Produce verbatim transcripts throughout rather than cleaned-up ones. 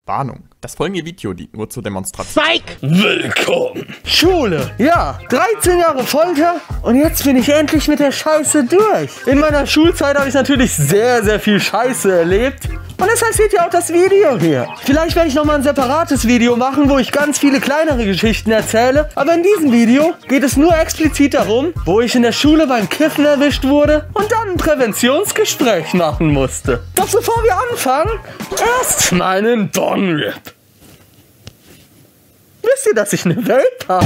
Warnung. Das folgende Video dient nur zur Demonstration. Psych! Willkommen! Schule! Ja, dreizehn Jahre Folter und jetzt bin ich endlich mit der Scheiße durch. In meiner Schulzeit habe ich natürlich sehr, sehr viel Scheiße erlebt. Und deshalb seht ihr auch das Video hier. Vielleicht werde ich nochmal ein separates Video machen, wo ich ganz viele kleinere Geschichten erzähle. Aber in diesem Video geht es nur explizit darum, wo ich in der Schule beim Kiffen erwischt wurde und dann ein Präventionsgespräch machen musste. Doch bevor wir anfangen, erst meinen Bong-Rip. Wisst ihr, dass ich eine Vape habe?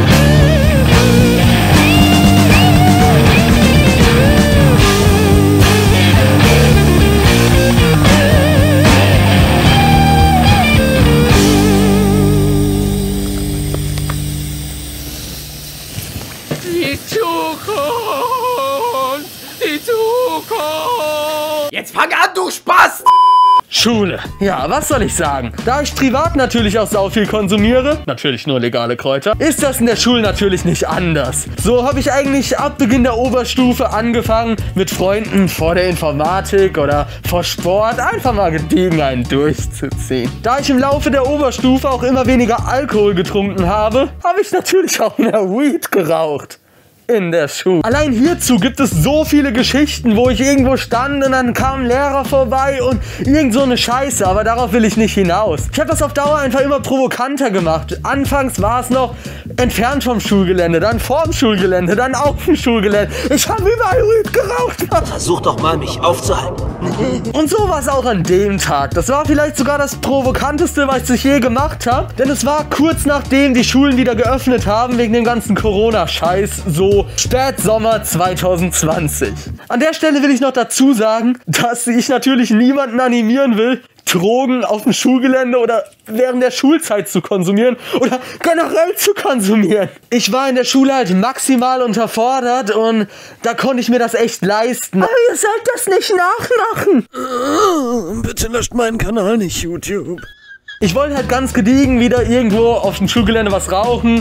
Die Zukunft! Die Zukunft! Jetzt fang an, du Spaß! Schule. Ja, was soll ich sagen? Da ich privat natürlich auch sau viel konsumiere, natürlich nur legale Kräuter, ist das in der Schule natürlich nicht anders. So habe ich eigentlich ab Beginn der Oberstufe angefangen, mit Freunden vor der Informatik oder vor Sport einfach mal gediegen einen durchzuziehen. Da ich im Laufe der Oberstufe auch immer weniger Alkohol getrunken habe, habe ich natürlich auch mehr Weed geraucht. In der Schule. Allein hierzu gibt es so viele Geschichten, wo ich irgendwo stand und dann kam ein Lehrer vorbei und irgend so eine Scheiße, aber darauf will ich nicht hinaus. Ich habe das auf Dauer einfach immer provokanter gemacht. Anfangs war es noch entfernt vom Schulgelände, dann vorm Schulgelände, dann auf dem Schulgelände. Ich habe überall Weed geraucht. Versuch doch mal, mich aufzuhalten. Und so war es auch an dem Tag. Das war vielleicht sogar das Provokanteste, was ich je gemacht habe. Denn es war kurz nachdem die Schulen wieder geöffnet haben, wegen dem ganzen Corona-Scheiß, so Spätsommer zwanzig zwanzig. An der Stelle will ich noch dazu sagen, dass ich natürlich niemanden animieren will, Drogen auf dem Schulgelände oder während der Schulzeit zu konsumieren oder generell zu konsumieren. Ich war in der Schule halt maximal unterfordert und da konnte ich mir das echt leisten. Aber ihr sollt das nicht nachmachen. Bitte löscht meinen Kanal nicht, YouTube. Ich wollte halt ganz gediegen wieder irgendwo auf dem Schulgelände was rauchen.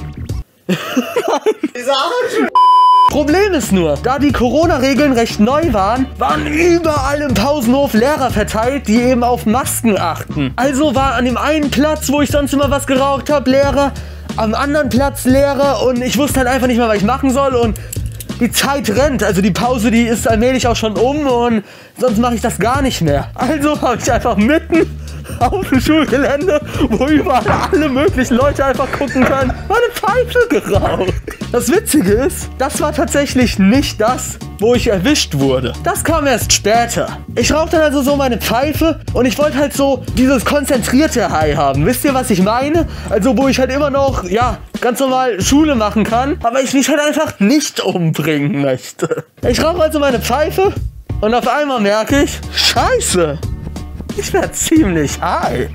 Problem ist nur, da die Corona-Regeln recht neu waren, waren überall im Pausenhof Lehrer verteilt, die eben auf Masken achten. Also war an dem einen Platz, wo ich sonst immer was geraucht habe, Lehrer, am anderen Platz Lehrer und ich wusste halt einfach nicht mehr, was ich machen soll und die Zeit rennt, also die Pause, die ist allmählich auch schon um und sonst mache ich das gar nicht mehr. Also habe ich einfach mitten auf dem Schulgelände, wo überall alle möglichen Leute einfach gucken können, meine Pfeife geraucht. Das Witzige ist, das war tatsächlich nicht das, wo ich erwischt wurde. Das kam erst später. Ich rauchte dann also so meine Pfeife und ich wollte halt so dieses konzentrierte High haben. Wisst ihr, was ich meine? Also wo ich halt immer noch, ja, ganz normal Schule machen kann, aber ich mich halt einfach nicht umbringen möchte. Ich rauche also meine Pfeife und auf einmal merke ich, Scheiße. Ich werde ziemlich high.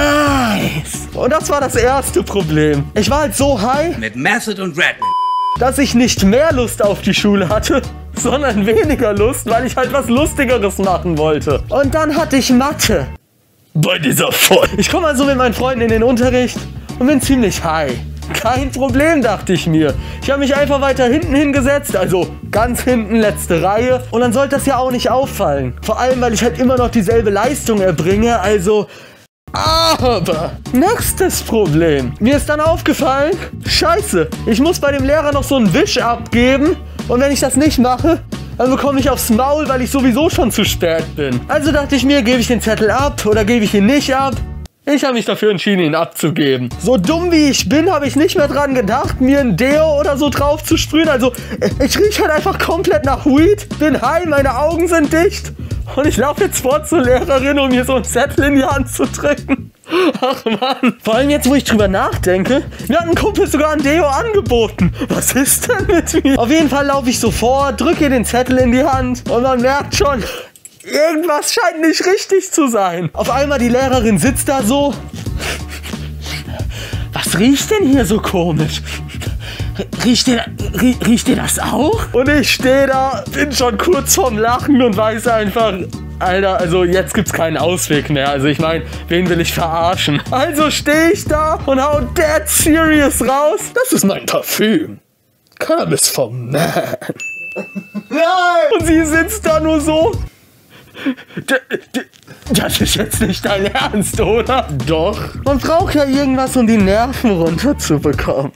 Nice. Und das war das erste Problem. Ich war halt so high, Mit Method und Redman, dass ich nicht mehr Lust auf die Schule hatte, sondern weniger Lust, weil ich halt was Lustigeres machen wollte. Und dann hatte ich Mathe. Bei dieser Folge. Ich komme also mit meinen Freunden in den Unterricht und bin ziemlich high. Kein Problem, dachte ich mir. Ich habe mich einfach weiter hinten hingesetzt, also ganz hinten, letzte Reihe. Und dann sollte das ja auch nicht auffallen. Vor allem, weil ich halt immer noch dieselbe Leistung erbringe, also... Aber, nächstes Problem. Mir ist dann aufgefallen, scheiße, ich muss bei dem Lehrer noch so einen Wisch abgeben. Und wenn ich das nicht mache, dann bekomme ich aufs Maul, weil ich sowieso schon zu spät bin. Also dachte ich mir, gebe ich den Zettel ab oder gebe ich ihn nicht ab? Ich habe mich dafür entschieden, ihn abzugeben. So dumm wie ich bin, habe ich nicht mehr dran gedacht, mir ein Deo oder so drauf zu sprühen. Also, ich rieche halt einfach komplett nach Weed, bin high, meine Augen sind dicht. Und ich laufe jetzt vor zur Lehrerin, um mir so einen Zettel in die Hand zu drücken. Ach Mann. Vor allem jetzt, wo ich drüber nachdenke, mir hat ein Kumpel sogar ein Deo angeboten. Was ist denn mit mir? Auf jeden Fall laufe ich so vor, drücke ihr den Zettel in die Hand und man merkt schon... Irgendwas scheint nicht richtig zu sein. Auf einmal die Lehrerin sitzt da so. Was riecht denn hier so komisch? Riecht ihr, rie, riecht ihr das auch? Und ich stehe da, bin schon kurz vorm Lachen und weiß einfach, Alter, also jetzt gibt's keinen Ausweg mehr. Also ich meine, wen will ich verarschen? Also stehe ich da und hau dead serious raus. Das ist mein Parfüm. Cannabis vom Man. Nein! Und sie sitzt da nur so. Das ist jetzt nicht dein Ernst, oder? Doch. Man braucht ja irgendwas, um die Nerven runterzubekommen.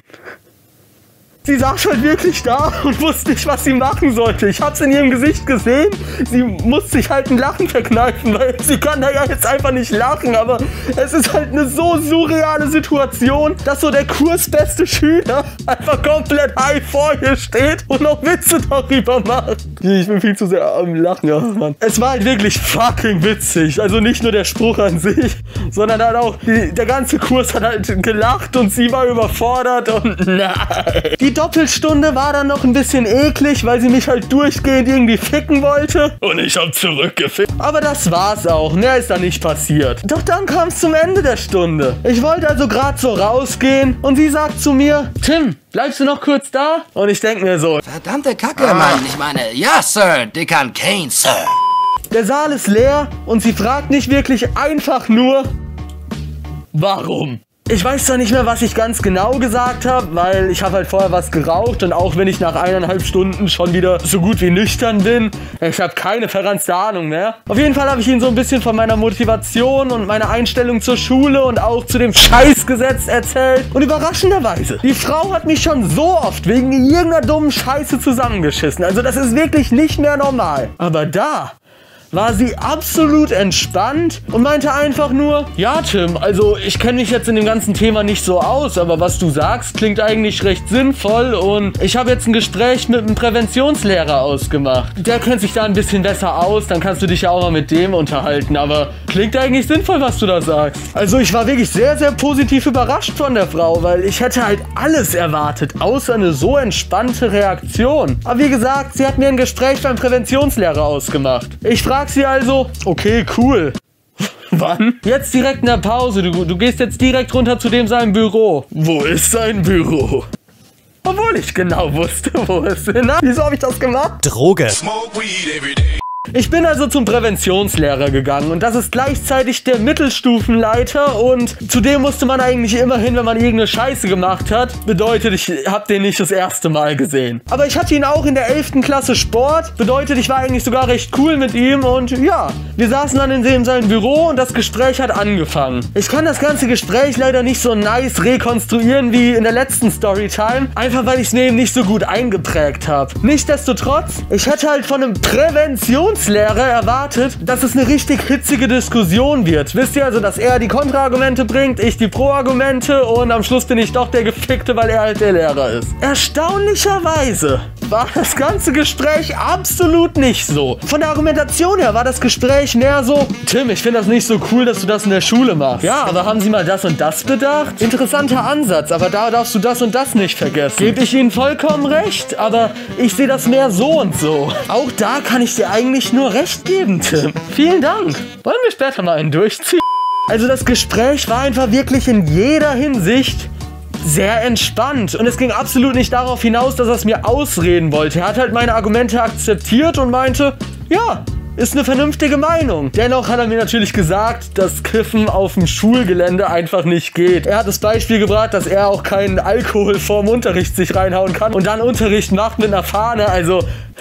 Sie saß halt wirklich da und wusste nicht, was sie machen sollte. Ich hab's in ihrem Gesicht gesehen. Sie muss sich halt ein Lachen verkneifen, weil sie kann da ja jetzt einfach nicht lachen. Aber es ist halt eine so surreale Situation, dass so der kursbeste Schüler einfach komplett high vor ihr steht und noch Witze darüber macht. Ich bin viel zu sehr am Lachen, ja, Mann. Es war halt wirklich fucking witzig. Also nicht nur der Spruch an sich, sondern halt auch die, der ganze Kurs hat halt gelacht und sie war überfordert und nein. Die Doppelstunde war dann noch ein bisschen eklig, weil sie mich halt durchgehend irgendwie ficken wollte. Und ich hab zurückgefickt. Aber das war's auch. Mehr ist da nicht passiert. Doch dann kam es zum Ende der Stunde. Ich wollte also gerade so rausgehen und sie sagt zu mir, Tim, bleibst du noch kurz da? Und ich denke mir so, Verdammte Kacke, ah. Mann. Ich meine, ja, Sir, Dekan Kane, Sir. Der Saal ist leer und sie fragt nicht wirklich, einfach nur, warum? Ich weiß zwar nicht mehr, was ich ganz genau gesagt habe, weil ich habe halt vorher was geraucht und auch wenn ich nach eineinhalb Stunden schon wieder so gut wie nüchtern bin, ich habe keine verranzte Ahnung mehr. Auf jeden Fall habe ich ihnen so ein bisschen von meiner Motivation und meiner Einstellung zur Schule und auch zu dem Scheißgesetz erzählt. Und überraschenderweise, die Frau hat mich schon so oft wegen irgendeiner dummen Scheiße zusammengeschissen. Also das ist wirklich nicht mehr normal. Aber da war sie absolut entspannt und meinte einfach nur, ja Tim, also ich kenne mich jetzt in dem ganzen Thema nicht so aus, aber was du sagst, klingt eigentlich recht sinnvoll und ich habe jetzt ein Gespräch mit einem Präventionslehrer ausgemacht. Der kennt sich da ein bisschen besser aus, dann kannst du dich ja auch mal mit dem unterhalten, aber klingt eigentlich sinnvoll, was du da sagst. Also ich war wirklich sehr, sehr positiv überrascht von der Frau, weil ich hätte halt alles erwartet, außer eine so entspannte Reaktion. Aber wie gesagt, sie hat mir ein Gespräch beim Präventionslehrer ausgemacht. Ich frage sie also, okay, cool. Wann? Jetzt direkt in der Pause. Du, du gehst jetzt direkt runter zu dem seinem Büro. Wo ist sein Büro? Obwohl ich genau wusste, wo es ist. Na, wieso habe ich das gemacht? Droge. Ich bin also zum Präventionslehrer gegangen und das ist gleichzeitig der Mittelstufenleiter und zudem musste man eigentlich immer hin, wenn man irgendeine Scheiße gemacht hat. Bedeutet, ich hab den nicht das erste Mal gesehen. Aber ich hatte ihn auch in der elften Klasse Sport. Bedeutet, ich war eigentlich sogar recht cool mit ihm und ja, wir saßen dann in seinem Büro und das Gespräch hat angefangen. Ich kann das ganze Gespräch leider nicht so nice rekonstruieren wie in der letzten Storytime, einfach weil ich es mir eben nicht so gut eingeprägt habe. Nichtsdestotrotz, ich hätte halt von einem Präventionslehrer erwartet, dass es eine richtig hitzige Diskussion wird. Wisst ihr also, dass er die Kontraargumente bringt, ich die Pro-Argumente und am Schluss bin ich doch der Gefickte, weil er halt der Lehrer ist. Erstaunlicherweise war das ganze Gespräch absolut nicht so. Von der Argumentation her war das Gespräch mehr so, Tim, ich finde das nicht so cool, dass du das in der Schule machst. Ja, aber haben Sie mal das und das bedacht? Interessanter Ansatz, aber da darfst du das und das nicht vergessen. Gebe ich Ihnen vollkommen recht, aber ich sehe das mehr so und so. Auch da kann ich dir eigentlich nur recht geben, Tim. Vielen Dank. Wollen wir später mal einen durchziehen? Also das Gespräch war einfach wirklich in jeder Hinsicht sehr entspannt. Und es ging absolut nicht darauf hinaus, dass er es mir ausreden wollte. Er hat halt meine Argumente akzeptiert und meinte, ja, ist eine vernünftige Meinung. Dennoch hat er mir natürlich gesagt, dass Kiffen auf dem Schulgelände einfach nicht geht. Er hat das Beispiel gebracht, dass er auch keinen Alkohol vorm Unterricht sich reinhauen kann und dann Unterricht macht mit einer Fahne. Also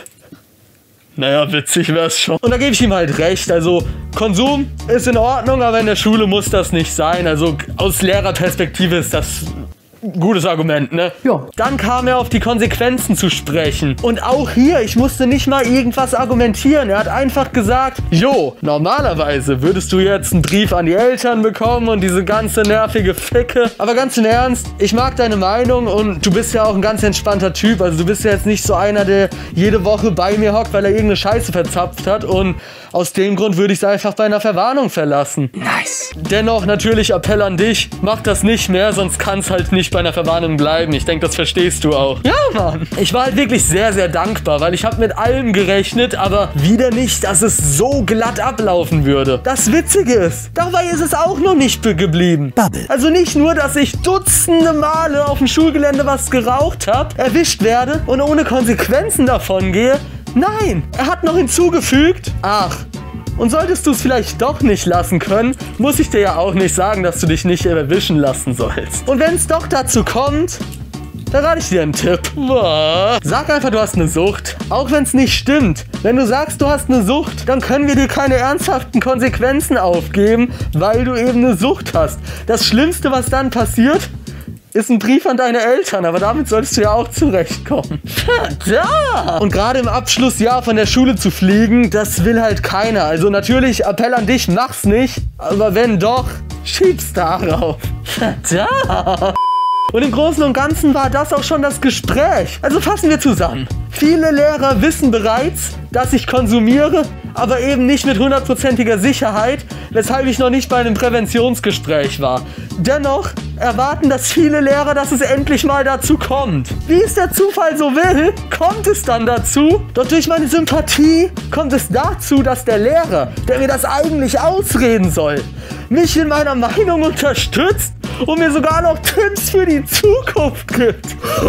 naja, witzig wär's schon. Und da gebe ich ihm halt recht. Also, Konsum ist in Ordnung, aber in der Schule muss das nicht sein. Also, aus Lehrerperspektive ist das gutes Argument, ne? Ja. Dann kam er auf die Konsequenzen zu sprechen. Und auch hier, ich musste nicht mal irgendwas argumentieren. Er hat einfach gesagt, jo, normalerweise würdest du jetzt einen Brief an die Eltern bekommen und diese ganze nervige Ficke. Aber ganz im Ernst, ich mag deine Meinung und du bist ja auch ein ganz entspannter Typ. Also du bist ja jetzt nicht so einer, der jede Woche bei mir hockt, weil er irgendeine Scheiße verzapft hat. Und aus dem Grund würde ich es einfach bei einer Verwarnung verlassen. Nice. Dennoch natürlich Appell an dich, mach das nicht mehr, sonst kann es halt nicht bei einer Verwarnung bleiben. Ich denke, das verstehst du auch. Ja, Mann. Ich war halt wirklich sehr, sehr dankbar, weil ich habe mit allem gerechnet, aber wieder nicht, dass es so glatt ablaufen würde. Das Witzige ist, dabei ist es auch noch nicht geblieben. Bubble. Also nicht nur, dass ich dutzende Male auf dem Schulgelände was geraucht habe, erwischt werde und ohne Konsequenzen davon gehe. Nein, er hat noch hinzugefügt, ach, und solltest du es vielleicht doch nicht lassen können, muss ich dir ja auch nicht sagen, dass du dich nicht erwischen lassen sollst. Und wenn es doch dazu kommt, Da rate ich dir einen Tipp. Sag einfach, du hast eine Sucht. Auch wenn es nicht stimmt. Wenn du sagst, du hast eine Sucht, dann können wir dir keine ernsthaften Konsequenzen aufgeben, weil du eben eine Sucht hast. Das Schlimmste, was dann passiert, ist ein Brief an deine Eltern, aber damit solltest du ja auch zurechtkommen. Verdammt! Und gerade im Abschlussjahr von der Schule zu fliegen, das will halt keiner. Also natürlich, Appell an dich, mach's nicht. Aber wenn doch, schieb's darauf. Verdammt! Und im Großen und Ganzen war das auch schon das Gespräch. Also fassen wir zusammen. Viele Lehrer wissen bereits, dass ich konsumiere, aber eben nicht mit hundertprozentiger Sicherheit, weshalb ich noch nicht bei einem Präventionsgespräch war. Dennoch erwarten das viele Lehrer, dass es endlich mal dazu kommt. Wie es der Zufall so will, kommt es dann dazu. Doch durch meine Sympathie kommt es dazu, dass der Lehrer, der mir das eigentlich ausreden soll, mich in meiner Meinung unterstützt und mir sogar noch Tipps für die Zukunft gibt.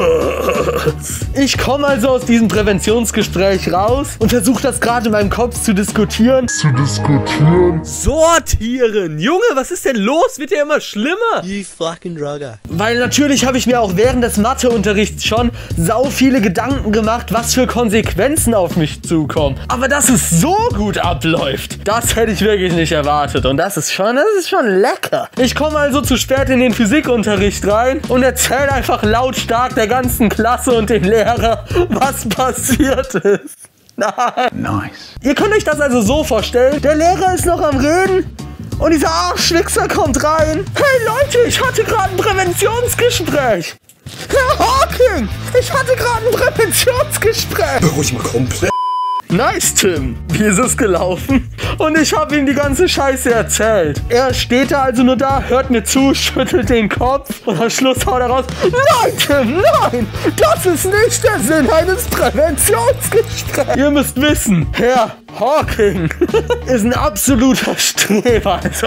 Ich komme also aus diesem Präventionsgespräch raus und versuche das gerade in meinem Kopf zu diskutieren. Zu diskutieren. Sortieren! Junge, was ist denn los? Wird ja immer schlimmer. You fucking drugger. Weil natürlich habe ich mir auch während des Matheunterrichts schon sau viele Gedanken gemacht, was für Konsequenzen auf mich zukommen. Aber dass es so gut abläuft, das hätte ich wirklich nicht erwartet. Und das ist schon, das ist schon lecker. Ich komme also zu spät in den Physikunterricht rein und erzähle einfach lautstark der ganzen Klasse und dem Lehrer, was passiert ist. Nein. Nice. Ihr könnt euch das also so vorstellen, der Lehrer ist noch am Reden und dieser Arschwichser kommt rein. Hey Leute, ich hatte gerade ein Präventionsgespräch. Herr Hawking, ich hatte gerade ein Präventionsgespräch. Beruhig mal komplett. Nice, Tim. Wie ist es gelaufen? Und ich habe ihm die ganze Scheiße erzählt. Er steht da also nur da, hört mir zu, schüttelt den Kopf und am Schluss haut er raus: Nein, Tim, nein! Das ist nicht der Sinn eines Präventionsgesprächs. Ihr müsst wissen, Herr Hawking ist ein absoluter Streber. Also,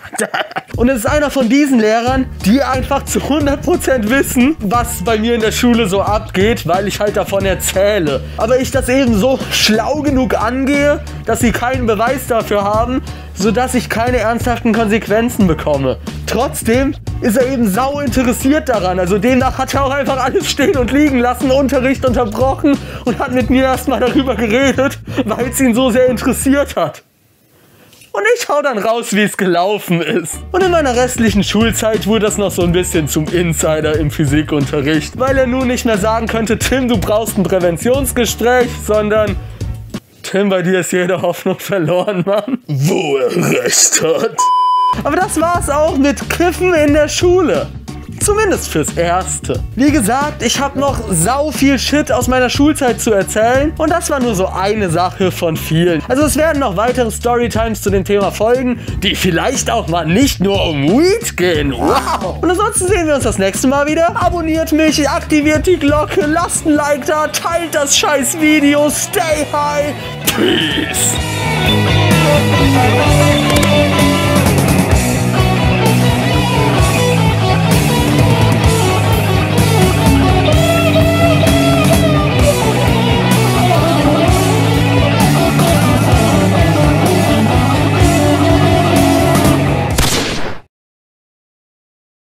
und es ist einer von diesen Lehrern, die einfach zu hundert Prozent wissen, was bei mir in der Schule so abgeht, weil ich halt davon erzähle. Aber ich das eben so schlau genug angehe, dass sie keinen Beweis dafür haben, sodass ich keine ernsthaften Konsequenzen bekomme. Trotzdem ist er eben sau interessiert daran. Also demnach hat er auch einfach alles stehen und liegen lassen, Unterricht unterbrochen und hat mit mir erstmal darüber geredet, weil es ihn so sehr interessiert hat. Und ich hau dann raus, wie es gelaufen ist. Und in meiner restlichen Schulzeit wurde das noch so ein bisschen zum Insider im Physikunterricht, weil er nun nicht mehr sagen könnte: Tim, du brauchst ein Präventionsgespräch, sondern: Tim, bei dir ist jede Hoffnung verloren, Mann. Wo er recht hat. Aber das war's auch mit Kiffen in der Schule. Zumindest fürs Erste. Wie gesagt, ich habe noch sau viel Shit aus meiner Schulzeit zu erzählen. Und das war nur so eine Sache von vielen. Also es werden noch weitere Storytimes zu dem Thema folgen, die vielleicht auch mal nicht nur um Weed gehen. Wow! Und ansonsten sehen wir uns das nächste Mal wieder. Abonniert mich, aktiviert die Glocke, lasst ein Like da, teilt das scheiß Video. Stay high. Peace.